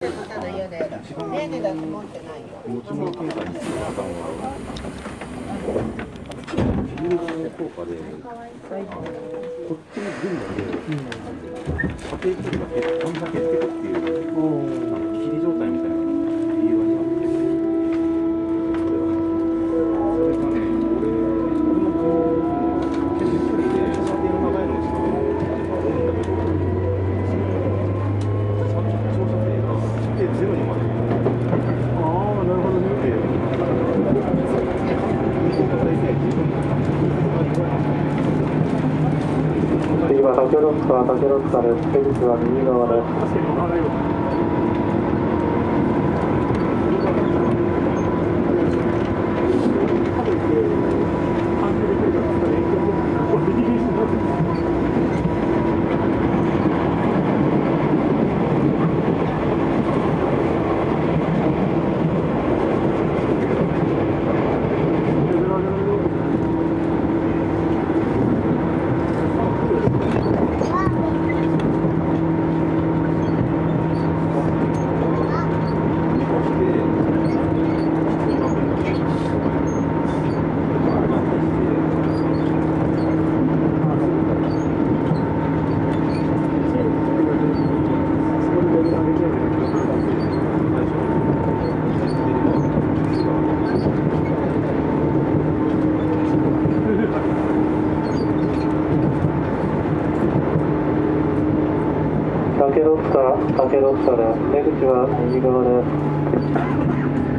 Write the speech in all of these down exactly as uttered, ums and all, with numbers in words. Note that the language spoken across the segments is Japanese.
ただ嫌だやだ。ねえねえだと思ってないよ。 持ち物検査にする方は、フィールドの効果で、こっちの分だけ、射程距離が減って減っていくっていう、切り状態みたいな理由があって、それは、それがね、俺、俺のこう、結構距離で射程の長いのを使うのが多いんだけど、その、長射程が射程ゼロにまで。ああ、なるほどね。 次は竹の塚、竹の塚です。出口は右側です。竹の塚、竹の塚です。出口は右側です。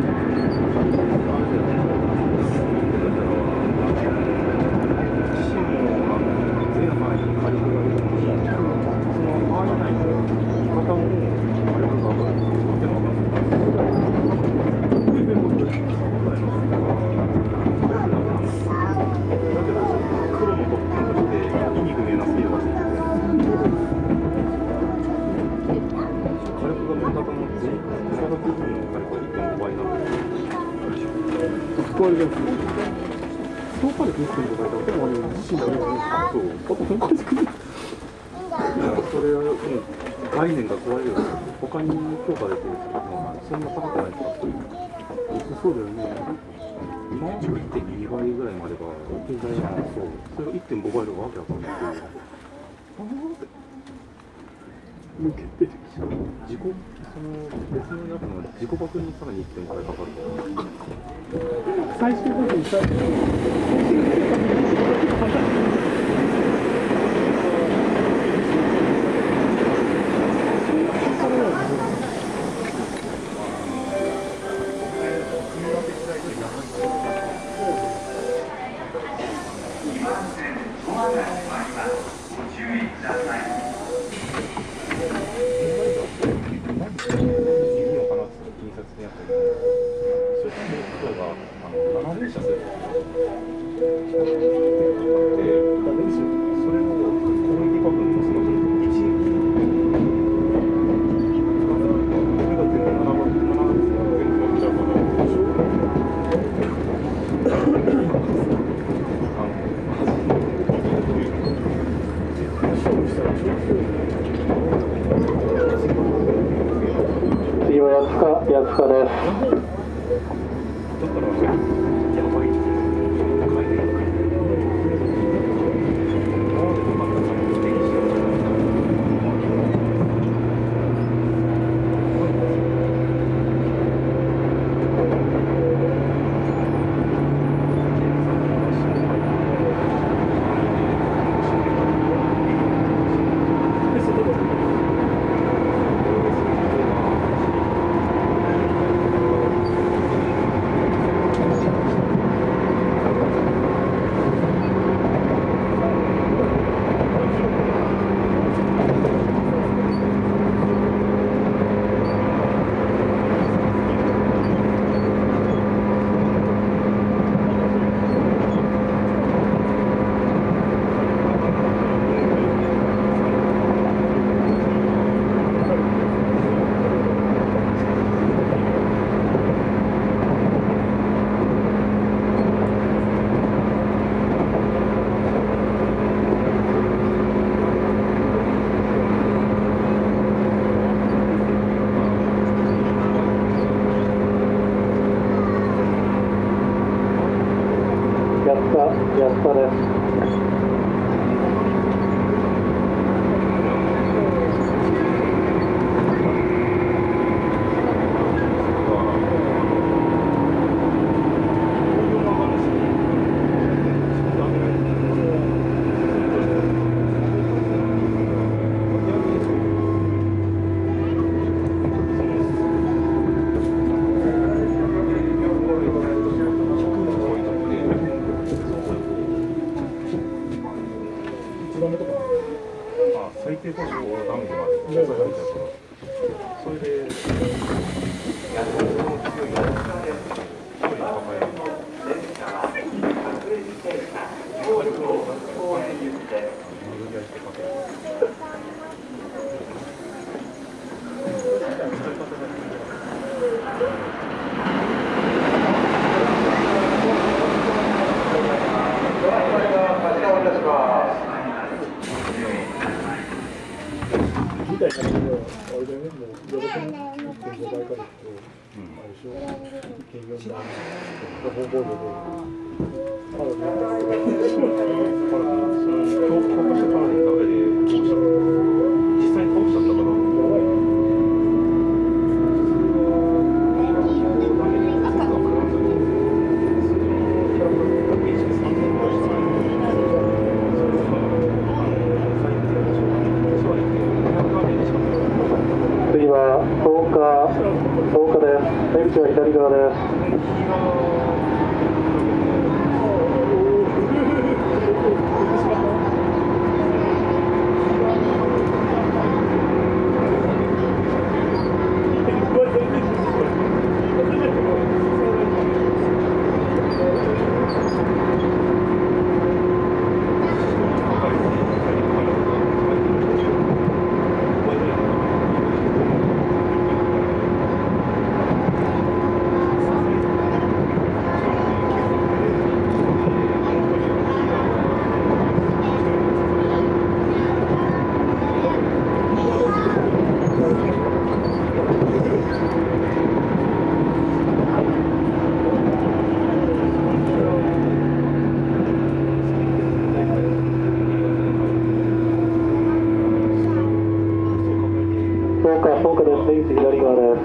これでも、評価で見せてるとか言ったら、結構自信だけどね。そう。あと本当に作る。 それは、うん、概念が怖いよ。他に評価できる人もそんな高くないから。 そうだよね。 今は いってんに 倍ぐらいまでが、現在はそう。それが いってんご 倍とかわけわかんないけど。 抜けてる。 自己、その別の中の自己爆にさらに いってんご 倍かかるから。 最終的に最初次は八塚、八塚です。 安田です。 最低保障をダメでまでされちゃうから、それで、やっぱりその強いやつで、一人抱える。 みたいな感じで、あれだよね、もう、いってんごばいからいくと、あれでしょ、兼用になる、ボーボードで、パラでやったら、パラで、その、強化したパラの中で、実際に倒しちゃったから、やばいね。 次は草加、草加です。出口は左側です。草加、草加です。出口左側です。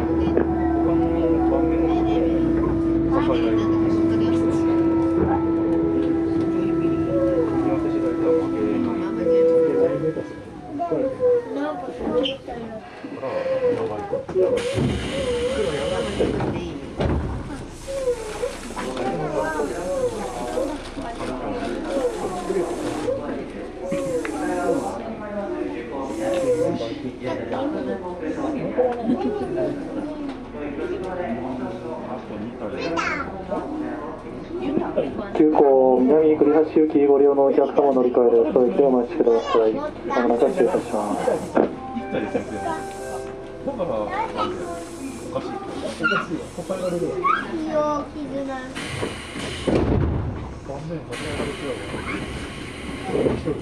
急行南栗橋行きご利用のお客様乗り換えです。お駅でお待ちください。まもなく失礼いたします。 だから、おかしい。おかしいよ。答えられるわ。顔面答えられてるわ。一人。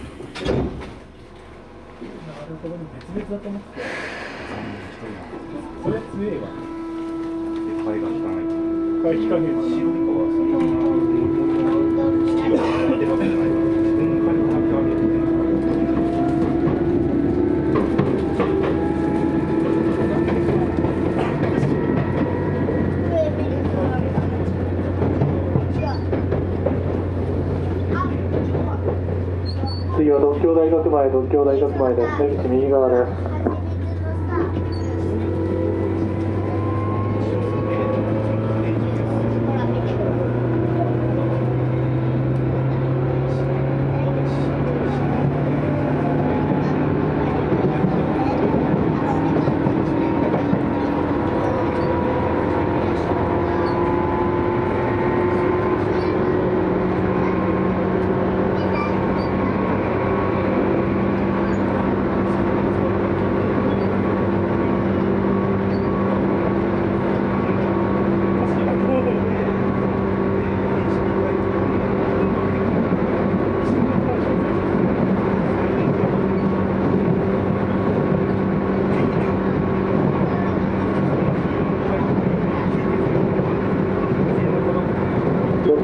なるほどね、別々だと思ってた。それ強いわ。で、貝が効かない。貝効かねえ。白い子はそんな好きは出ませんじゃないか。自分の貝をかき上げて。 次は獨協大学前、獨協大学前です。出口右側です。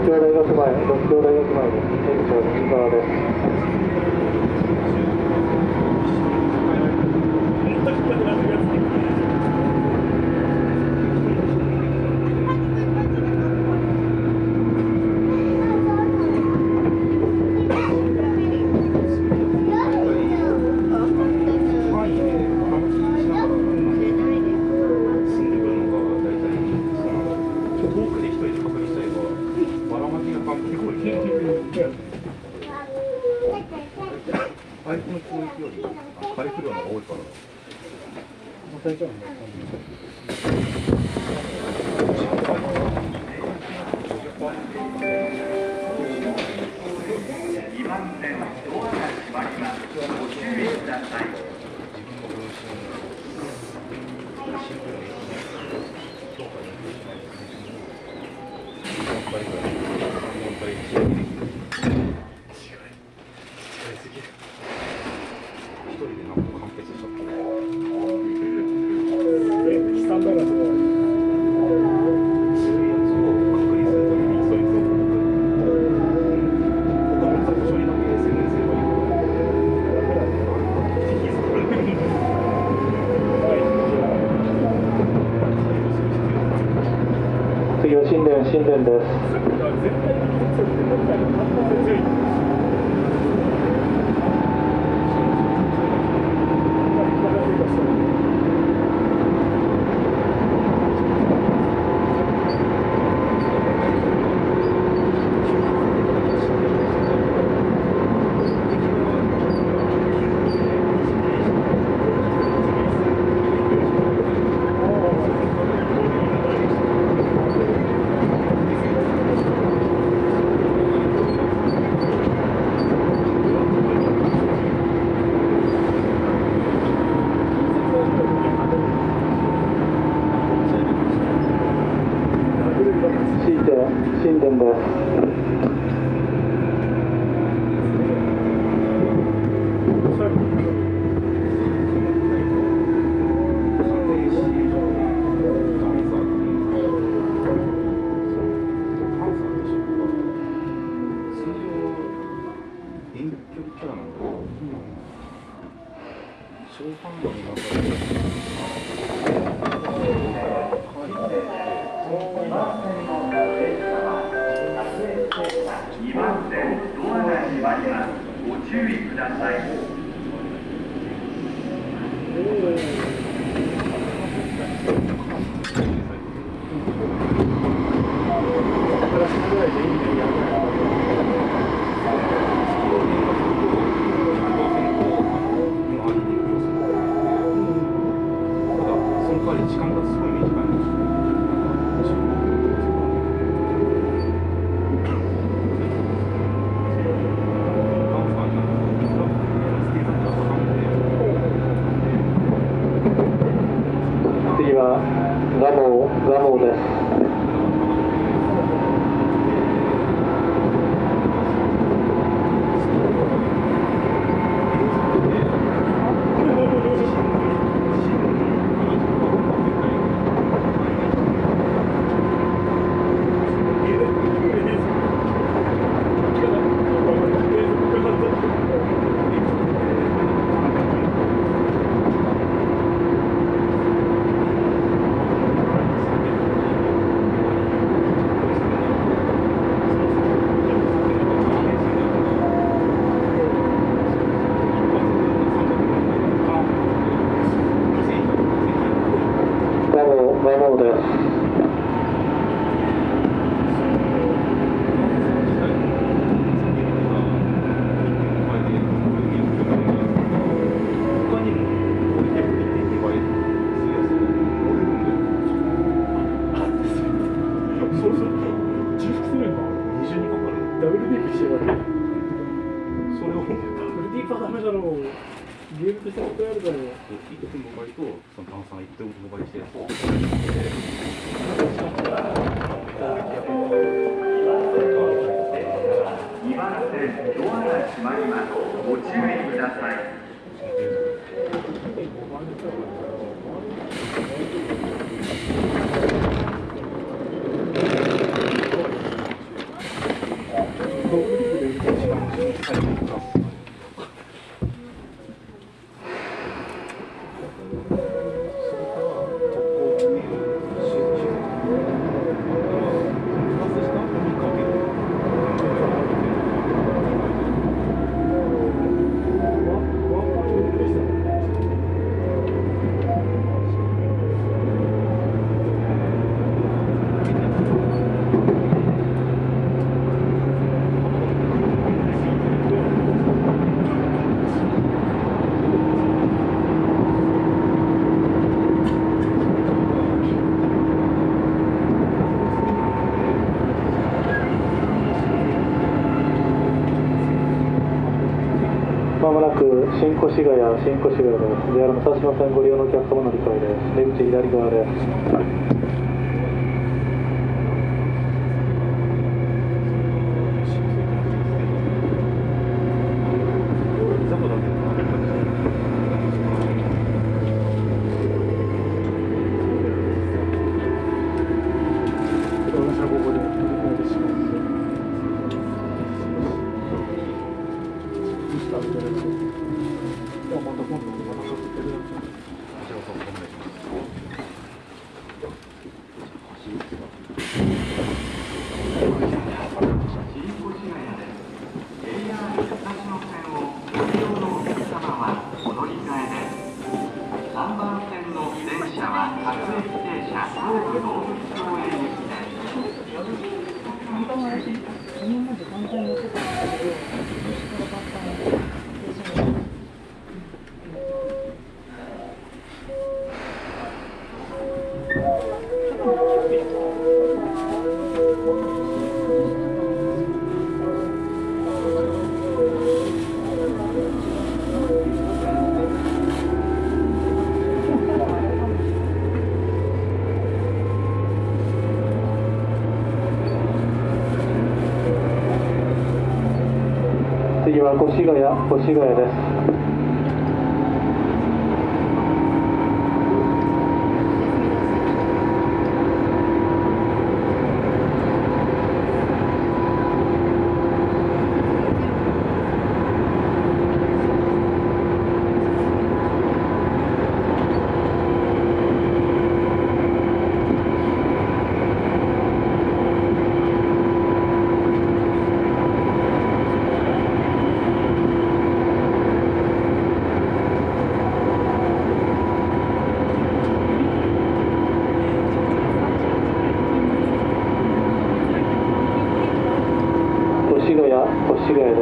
京大学前、六京大学前です。出口は右側です。次は新田、新田です。新田です。ガモー、ガモーです。ガモーです。 ダブルディープしてるわけ。それをダブルディープはダメだろう。ゲームとして答えるだろう。 いってんごばいとその炭酸いってんごばいしてると。にばん線ドアが閉まります。ご注意ください。 もなく新越谷、新越谷です。ジェイアール 武蔵野線ご利用のお客様乗り換えです。出口左側です。次は越谷、越谷です。越谷です。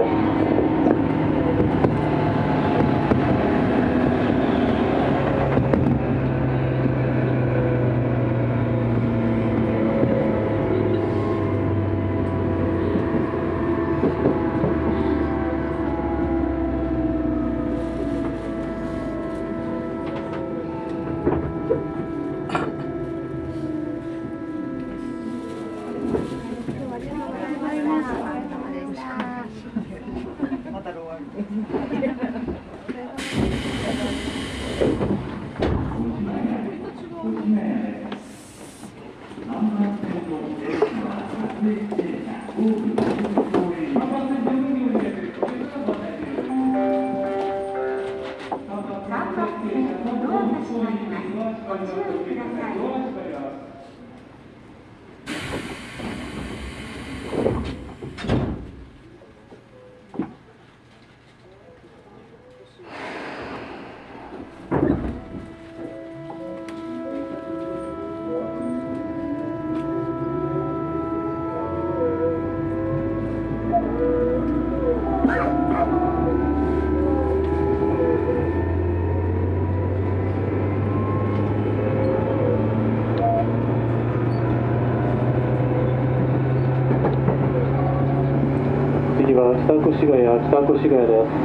次は北越谷、北越谷です。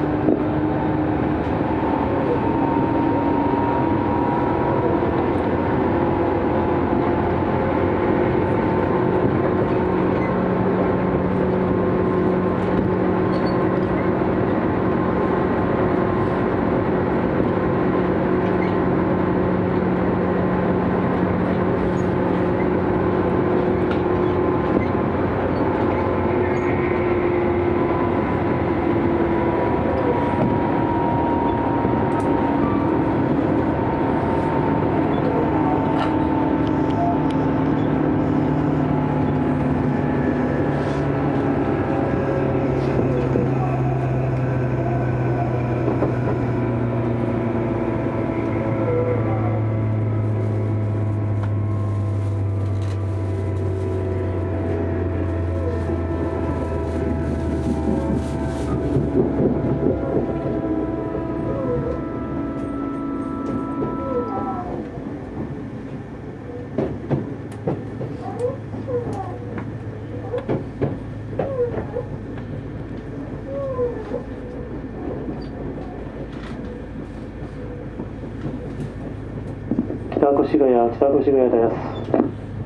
越谷、北越谷です。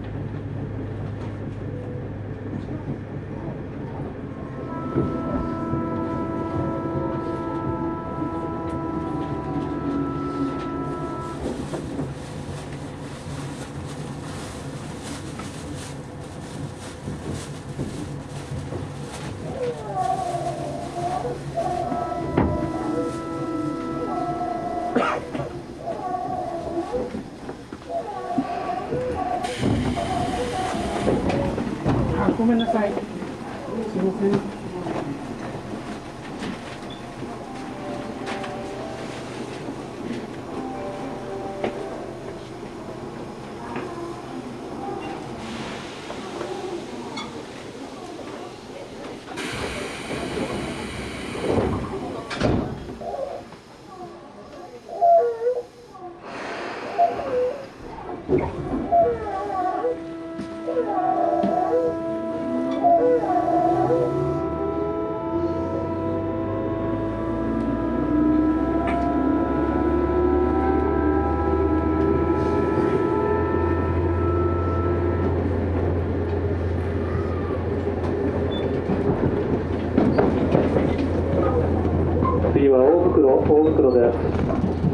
ごめんなさい。すみません。次は大袋、大袋です。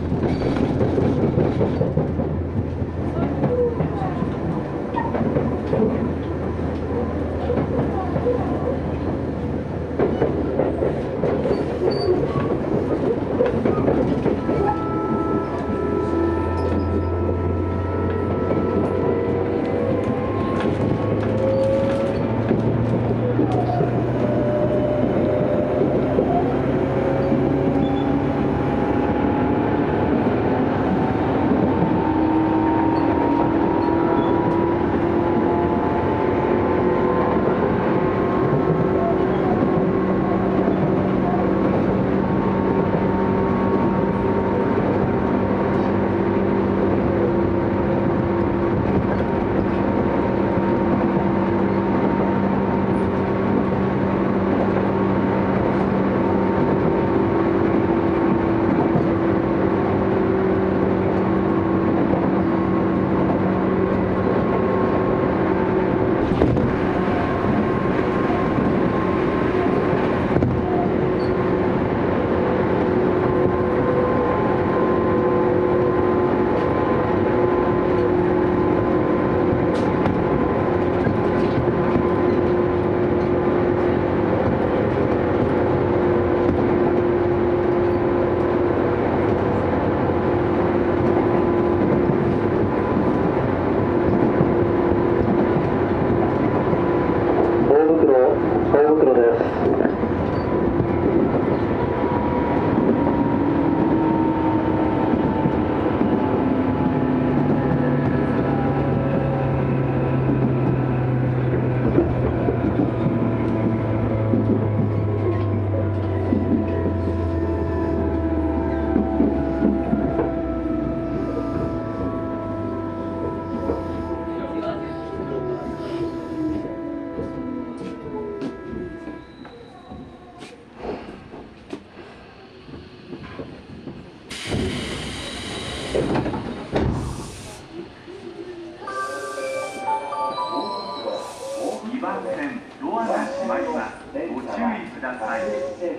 にばん線ドアが閉まります。ご注意ください。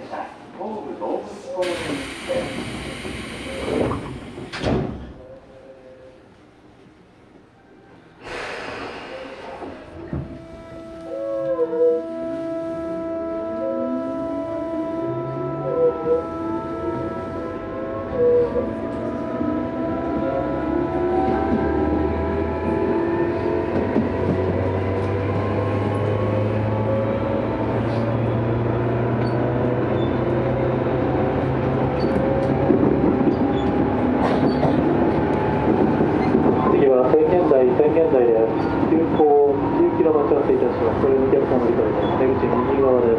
現在です。急行じゅっキロ待ち合わせいたします。これお客様乗り換えです。出口右側です。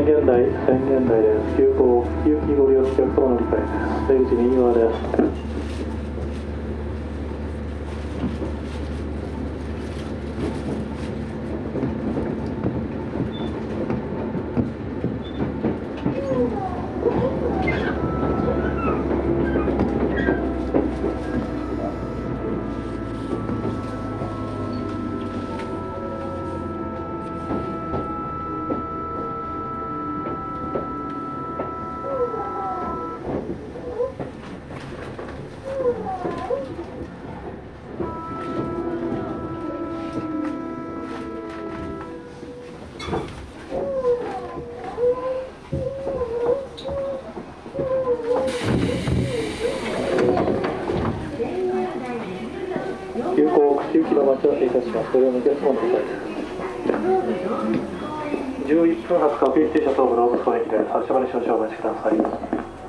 宣言台、宣言台です。急行、有機ご利用のお客様の理解です。出口右側です。急行口行きの待ち合わせいたします。ご利用のお客様の理解です。じゅういっぷん発各駅停車東武ローブス駅です。発車まで少々お待ちください。